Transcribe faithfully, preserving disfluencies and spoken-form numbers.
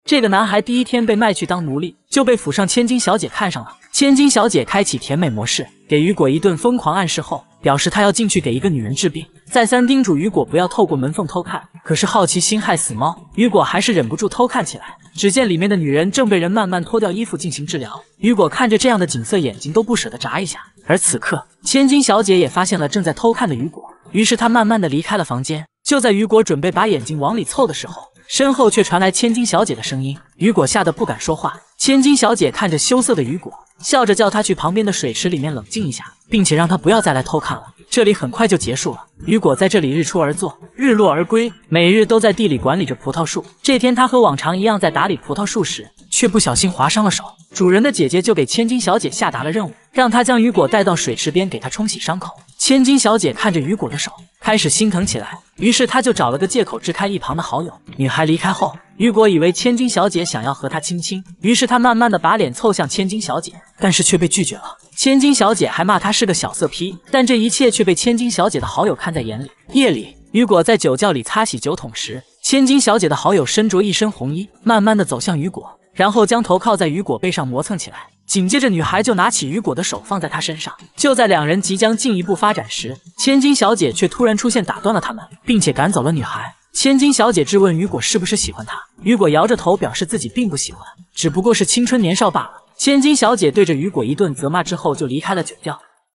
这个男孩第一天被卖去当奴隶，就被府上千金小姐看上了。千金小姐开启甜美模式，给雨果一顿疯狂暗示后，表示她要进去给一个女人治病，再三叮嘱雨果不要透过门缝偷看。可是好奇心害死猫，雨果还是忍不住偷看起来。只见里面的女人正被人慢慢脱掉衣服进行治疗，雨果看着这样的景色，眼睛都不舍得眨一下。而此刻，千金小姐也发现了正在偷看的雨果，于是她慢慢的离开了房间。就在雨果准备把眼睛往里凑的时候，身后却传来千金小姐的声音，雨果吓得不敢说话。千金小姐看着羞涩的雨果，笑着叫他去旁边的水池里面冷静一下，并且让他不要再来偷看了。这里很快就结束了，雨果在这里日出而作，日落而归，每日都在地里管理着葡萄树。这天他和往常一样在打理葡萄树时，却不小心划伤了手。主人的姐姐就给千金小姐下达了任务，让她将雨果带到水池边给她冲洗伤口。千金小姐看着雨果的手，开始心疼起来，于是她就找了个借口支开一旁的好友。女孩离开后，雨果以为千金小姐想要和他亲亲，于是他慢慢的把脸凑向千金小姐，但是却被拒绝了。千金小姐还骂他是个小色批，但这一切却被千金小姐的好友看在眼里。夜里，雨果在酒窖里擦洗酒桶时，千金小姐的好友身着一身红衣，慢慢的走向雨果，然后将头靠在雨果背上磨蹭起来。紧接着，女孩就拿起雨果的手放在他身上。就在两人即将进一步发展时，千金小姐却突然出现，打断了他们，并且赶走了女孩。千金小姐质问雨果是不是喜欢她，雨果摇着头表示自己并不喜欢，只不过是青春年少罢了。千金小姐对着雨果一顿责骂之后就离开了酒窖。